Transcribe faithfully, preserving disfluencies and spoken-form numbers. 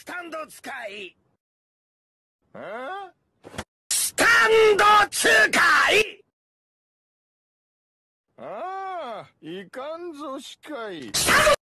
スタンド使い。 えスタンド使い。 ああ、いかんぞしかい。 スタンド